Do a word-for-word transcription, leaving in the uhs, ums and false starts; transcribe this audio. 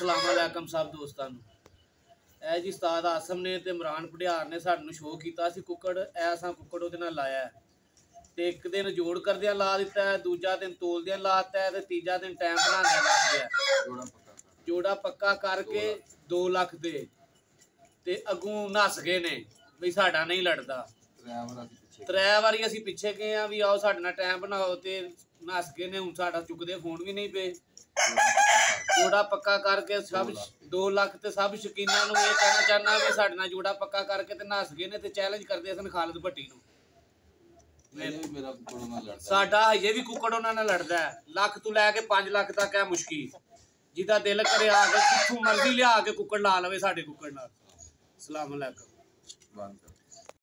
अस्सलाम वालेकुम सब दोस्तों ए जी उस्ताद आसम ने ते इमरान पटियार ने सानू शो किया कुकड़ ए असां कुकड़ उहदे नाल लाया ते एक दिन जोड़ करदियां ला दिता है, दूजा दिन तोलदियां लाता है ते तीजा दिन टाइम बनाने लग गया। जोड़ा पक्का करके दो लख दे ते अगों नस गए ने भी साडा नहीं लड़दा। त्रै वारी असीं पिछे गए हैं भी आओ साडे नाल टाइम बनाओ ते नस गए ने। हुण साडा चुकदे फोन भी नहीं पे। जोड़ा पक्का करके सब दो लख ते सब शकीना नूं ये कहना चाहना भी साडे नाल जोड़ा पक्का करके ते नस गए ने ते चैलेंज करदे सन खालिद भट्टी नूं। साडा हजे भी कुकड़ उन्हां नाल लड़दा है। लख तू लैके पांच लख तक है मुश्किल, जिदा दिल करे आके जिथों मर्जी लिया के कुकड़ ला लवे साडे कुकड़ नाल। अस्सलाम वालेकुम।